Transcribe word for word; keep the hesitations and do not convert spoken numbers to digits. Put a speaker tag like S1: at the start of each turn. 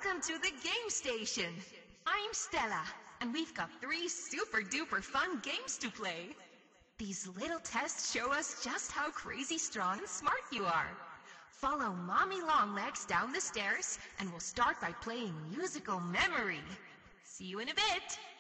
S1: Welcome to the game station. I'm Stella, and we've got three super duper fun games to play. These little tests show us just how crazy strong and smart you are. Follow Mommy Longlegs down the stairs, and we'll start by playing musical memory. See you in a bit.